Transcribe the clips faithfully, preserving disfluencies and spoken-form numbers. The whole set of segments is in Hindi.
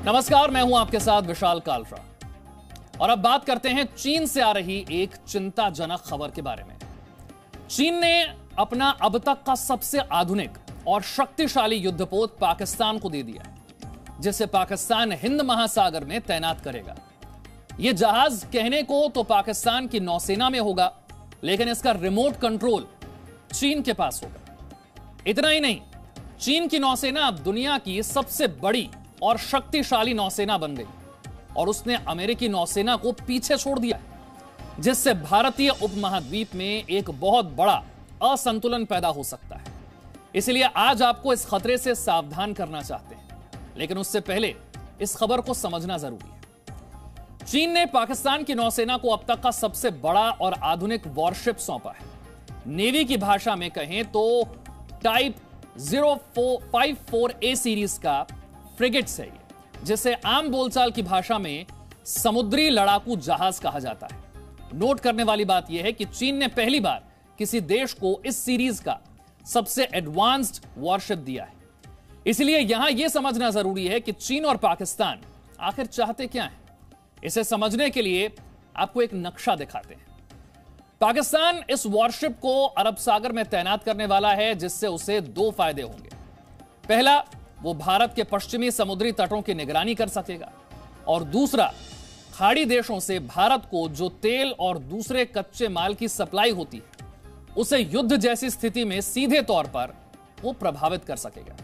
नमस्कार, मैं हूं आपके साथ विशाल कालरा और अब बात करते हैं चीन से आ रही एक चिंताजनक खबर के बारे में। चीन ने अपना अब तक का सबसे आधुनिक और शक्तिशाली युद्धपोत पाकिस्तान को दे दिया है, जिसे पाकिस्तान हिंद महासागर में तैनात करेगा। यह जहाज कहने को तो पाकिस्तान की नौसेना में होगा, लेकिन इसका रिमोट कंट्रोल चीन के पास होगा। इतना ही नहीं, चीन की नौसेना अब दुनिया की सबसे बड़ी और शक्तिशाली नौसेना बन गई और उसने अमेरिकी नौसेना को पीछे छोड़ दिया, जिससे भारतीय उपमहाद्वीप में एक बहुत बड़ा असंतुलन पैदा हो सकता है। इसलिए आज आपको इस खतरे से सावधान करना चाहते हैं, लेकिन उससे पहले इस खबर को समझना जरूरी है। चीन ने पाकिस्तान की नौसेना को अब तक का सबसे बड़ा और आधुनिक वॉरशिप सौंपा है। नेवी की भाषा में कहें तो type zero five four A series का फ्रिगेट्स है, जिसे आम बोलचाल की भाषा में समुद्री लड़ाकू जहाज कहा जाता है। नोट करने वाली बात यह है कि चीन ने पहली बार किसी देश को इस सीरीज का सबसे एडवांस्ड वॉरशिप दिया है। इसलिए यहां यह समझना जरूरी है कि चीन और पाकिस्तान आखिर चाहते क्या हैं। इसे समझने के लिए आपको एक नक्शा दिखाते हैं। पाकिस्तान इस वॉरशिप को अरब सागर में तैनात करने वाला है, जिससे उसे दो फायदे होंगे। पहला, वो भारत के पश्चिमी समुद्री तटों की निगरानी कर सकेगा, और दूसरा, खाड़ी देशों से भारत को जो तेल और दूसरे कच्चे माल की सप्लाई होती है, उसे युद्ध जैसी स्थिति में सीधे तौर पर वो प्रभावित कर सकेगा।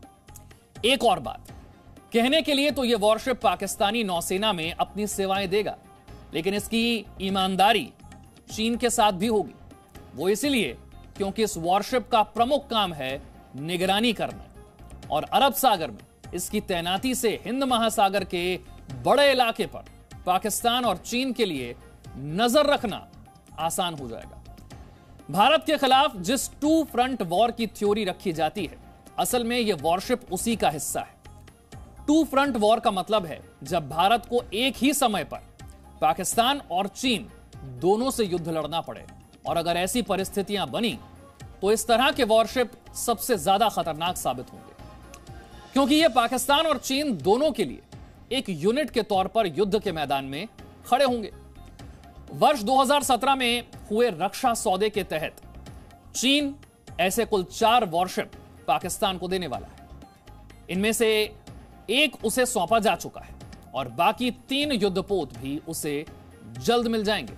एक और बात कहने के लिए तो यह वॉरशिप पाकिस्तानी नौसेना में अपनी सेवाएं देगा, लेकिन इसकी ईमानदारी चीन के साथ भी होगी। वो इसलिए क्योंकि इस वॉरशिप का प्रमुख काम है निगरानी करना, और अरब सागर में इसकी तैनाती से हिंद महासागर के बड़े इलाके पर पाकिस्तान और चीन के लिए नजर रखना आसान हो जाएगा। भारत के खिलाफ जिस टू फ्रंट वॉर की थ्योरी रखी जाती है, असल में यह वॉरशिप उसी का हिस्सा है। टू फ्रंट वॉर का मतलब है जब भारत को एक ही समय पर पाकिस्तान और चीन दोनों से युद्ध लड़ना पड़े, और अगर ऐसी परिस्थितियां बनी तो इस तरह के वॉरशिप सबसे ज्यादा खतरनाक साबित होंगे, क्योंकि यह पाकिस्तान और चीन दोनों के लिए एक यूनिट के तौर पर युद्ध के मैदान में खड़े होंगे। वर्ष दो हज़ार सत्रह में हुए रक्षा सौदे के तहत चीन ऐसे कुल चार वॉरशिप पाकिस्तान को देने वाला है। इनमें से एक उसे सौंपा जा चुका है और बाकी तीन युद्धपोत भी उसे जल्द मिल जाएंगे।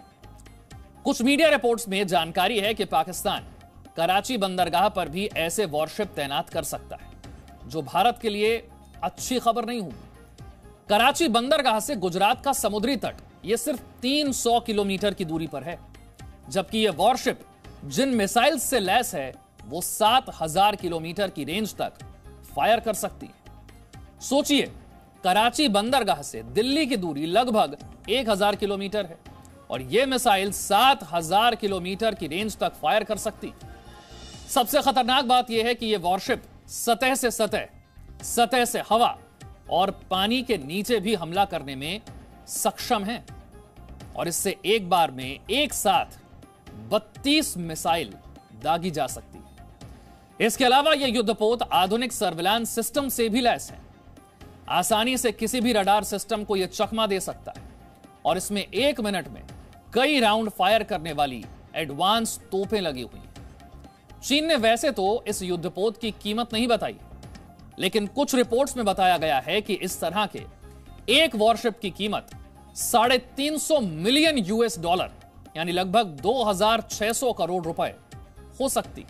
कुछ मीडिया रिपोर्ट्स में जानकारी है कि पाकिस्तान कराची बंदरगाह पर भी ऐसे वॉरशिप तैनात कर सकता है, जो भारत के लिए अच्छी खबर नहीं होगी। कराची बंदरगाह से गुजरात का समुद्री तट यह सिर्फ तीन सौ किलोमीटर की दूरी पर है, जबकि यह वॉरशिप जिन मिसाइल्स से लैस है वो सात हजार किलोमीटर की रेंज तक फायर कर सकती है। सोचिए, कराची बंदरगाह से दिल्ली की दूरी लगभग एक हजार किलोमीटर है और यह मिसाइल सात हजार किलोमीटर की रेंज तक फायर कर सकती है। सबसे खतरनाक बात यह है कि यह वॉरशिप सतह से सतह, सतह से हवा और पानी के नीचे भी हमला करने में सक्षम है, और इससे एक बार में एक साथ बत्तीस मिसाइल दागी जा सकती है। इसके अलावा यह युद्धपोत आधुनिक सर्विलांस सिस्टम से भी लैस है। आसानी से किसी भी रडार सिस्टम को यह चकमा दे सकता है, और इसमें एक मिनट में कई राउंड फायर करने वाली एडवांस तोपें लगी हुई हैं। चीन ने वैसे तो इस युद्धपोत की कीमत नहीं बताई, लेकिन कुछ रिपोर्ट्स में बताया गया है कि इस तरह के एक वॉरशिप की कीमत साढ़े तीन सौ मिलियन यूएस डॉलर यानी लगभग दो हजार छह सौ करोड़ रुपए हो सकती।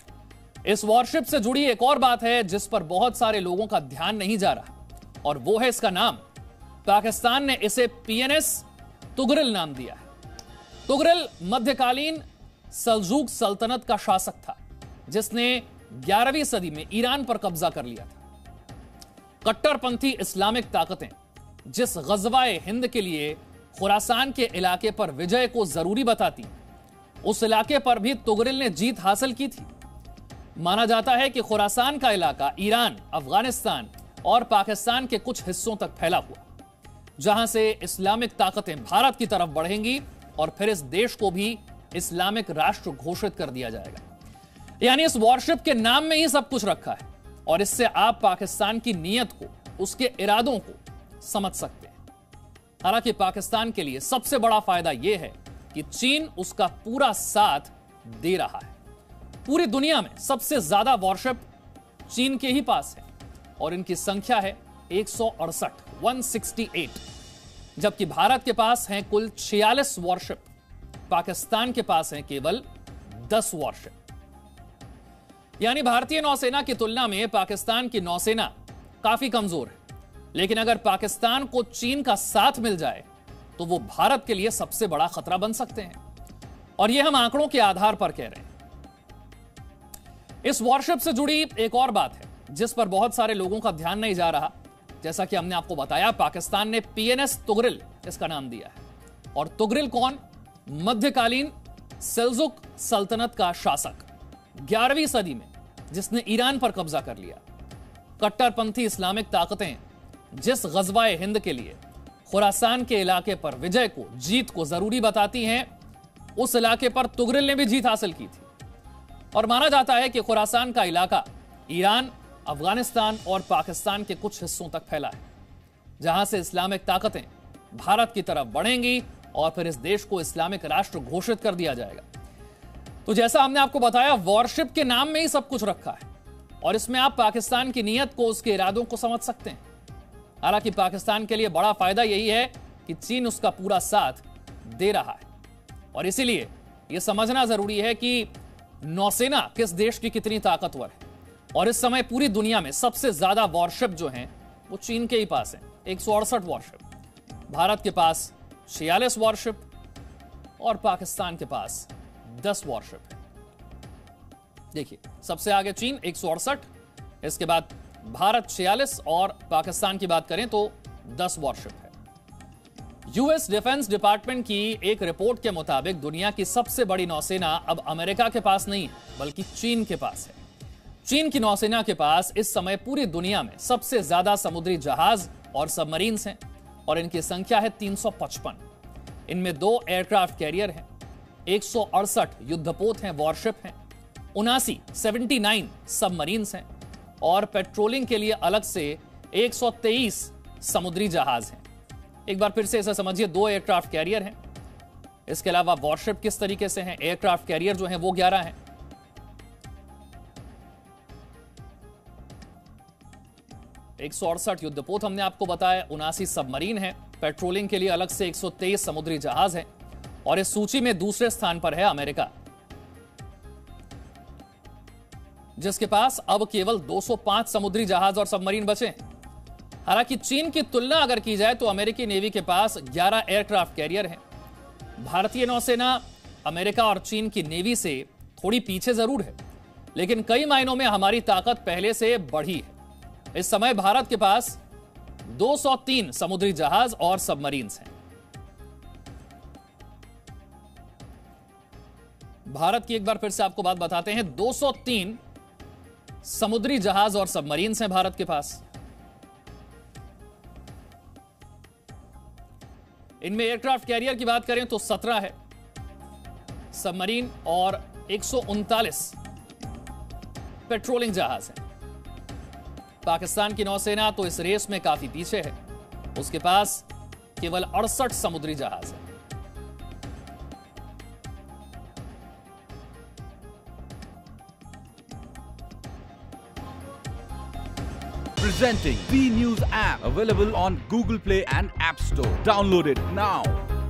इस वॉरशिप से जुड़ी एक और बात है जिस पर बहुत सारे लोगों का ध्यान नहीं जा रहा, और वो है इसका नाम। पाकिस्तान ने इसे पीएनएस तुगरिल नाम दिया है। तुगरिल मध्यकालीन सल्जूक सल्तनत का शासक था, जिसने ग्यारहवीं सदी में ईरान पर कब्जा कर लिया था। कट्टरपंथी इस्लामिक ताकतें जिस गजवाए हिंद के लिए खुरासान के इलाके पर विजय को जरूरी बताती, उस इलाके पर भी तुगरिल ने जीत हासिल की थी। माना जाता है कि खुरासान का इलाका ईरान, अफगानिस्तान और पाकिस्तान के कुछ हिस्सों तक फैला हुआ, जहां से इस्लामिक ताकतें भारत की तरफ बढ़ेंगी और फिर इस देश को भी इस्लामिक राष्ट्र घोषित कर दिया जाएगा। यानी इस वॉरशिप के नाम में ही सब कुछ रखा है, और इससे आप पाकिस्तान की नीयत को उसके इरादों को समझ सकते हैं। हालांकि पाकिस्तान के लिए सबसे बड़ा फायदा यह है कि चीन उसका पूरा साथ दे रहा है। पूरी दुनिया में सबसे ज्यादा वॉरशिप चीन के ही पास है और इनकी संख्या है एक सौ अड़सठ, एक सौ अड़सठ, जबकि भारत के पास हैं कुल छियालीस वॉरशिप, पाकिस्तान के पास हैं केवल दस वॉरशिप। यानी भारतीय नौसेना की तुलना में पाकिस्तान की नौसेना काफी कमजोर है। लेकिन अगर पाकिस्तान को चीन का साथ मिल जाए तो वो भारत के लिए सबसे बड़ा खतरा बन सकते हैं, और ये हम आंकड़ों के आधार पर कह रहे हैं। इस वॉरशिप से जुड़ी एक और बात है जिस पर बहुत सारे लोगों का ध्यान नहीं जा रहा। जैसा कि हमने आपको बताया, पाकिस्तान ने पीएनएस तुगरिल इसका नाम दिया है। और तुगरिल कौन? मध्यकालीन सेल्जुक सल्तनत का शासक, ग्यारहवीं सदी में, जिसने ईरान पर कब्जा कर लिया। कट्टरपंथी इस्लामिक ताकतें जिस गजवाए हिंद के लिए खुरासान के इलाके पर विजय को, जीत को जरूरी बताती हैं, उस इलाके पर तुगरिल ने भी जीत हासिल की थी। और माना जाता है कि खुरासान का इलाका ईरान, अफगानिस्तान और पाकिस्तान के कुछ हिस्सों तक फैला है, जहां से इस्लामिक ताकतें भारत की तरफ बढ़ेंगी और फिर इस देश को इस्लामिक राष्ट्र घोषित कर दिया जाएगा। तो जैसा हमने आपको बताया, वॉरशिप के नाम में ही सब कुछ रखा है और इसमें आप पाकिस्तान की नीयत को, उसके इरादों को समझ सकते हैं। हालांकि पाकिस्तान के लिए बड़ा फायदा यही है कि चीन उसका पूरा साथ दे रहा है, और इसीलिए यह समझना जरूरी है कि नौसेना किस देश की कितनी ताकतवर है। और इस समय पूरी दुनिया में सबसे ज्यादा वॉरशिप जो हैं वो चीन के ही पास है, एक सौ अड़सठ वॉरशिप। भारत के पास छियालीस वॉरशिप और पाकिस्तान के पास दस वॉरशिप है। देखिए, सबसे आगे चीन एक सौ अड़सठ, इसके बाद भारत छियालीस और पाकिस्तान की बात करें तो दस वॉरशिप है। यूएस डिफेंस डिपार्टमेंट की एक रिपोर्ट के मुताबिक दुनिया की सबसे बड़ी नौसेना अब अमेरिका के पास नहीं है बल्कि चीन के पास है। चीन की नौसेना के पास इस समय पूरी दुनिया में सबसे ज्यादा समुद्री जहाज और सबमरीन्स हैं और इनकी संख्या है तीन सौ पचपन। इनमें दो एयरक्राफ्ट कैरियर हैं, एक सौ अड़सठ युद्धपोत हैं, वॉरशिप हैं, उनासी सेवेंटी नाइन सबमरीन्स हैं और पेट्रोलिंग के लिए अलग से एक सौ तेईस समुद्री जहाज हैं। एक बार फिर से इसे समझिए, दो एयरक्राफ्ट कैरियर हैं, इसके अलावा वॉरशिप किस तरीके से हैं, एयरक्राफ्ट कैरियर जो हैं वो ग्यारह हैं। एक सौ अड़सठ युद्धपोत हमने आपको बताया, उनासी सबमरीन है, पेट्रोलिंग के लिए अलग से एक सौ तेईस समुद्री जहाज हैं और इस सूची में दूसरे स्थान पर है अमेरिका, जिसके पास अब केवल दो सौ पाँच समुद्री जहाज और सबमरीन बचे हैं। हालांकि चीन की तुलना अगर की जाए तो अमेरिकी नेवी के पास ग्यारह एयरक्राफ्ट कैरियर हैं। भारतीय नौसेना अमेरिका और चीन की नेवी से थोड़ी पीछे जरूर है, लेकिन कई मायनों में हमारी ताकत पहले से बढ़ी है। इस समय भारत के पास दो सौ तीन समुद्री जहाज और सबमरीन्स हैं। भारत की एक बार फिर से आपको बात बताते हैं, दो सौ तीन समुद्री जहाज और सबमरीन्स हैं भारत के पास। इनमें एयरक्राफ्ट कैरियर की बात करें तो सत्रह है, सबमरीन और एक सौ उनतालीस पेट्रोलिंग जहाज हैं। पाकिस्तान की नौसेना तो इस रेस में काफी पीछे है, उसके पास केवल अड़सठ समुद्री जहाज हैं। Presenting B News app, available on Google Play and App Store. Download it now.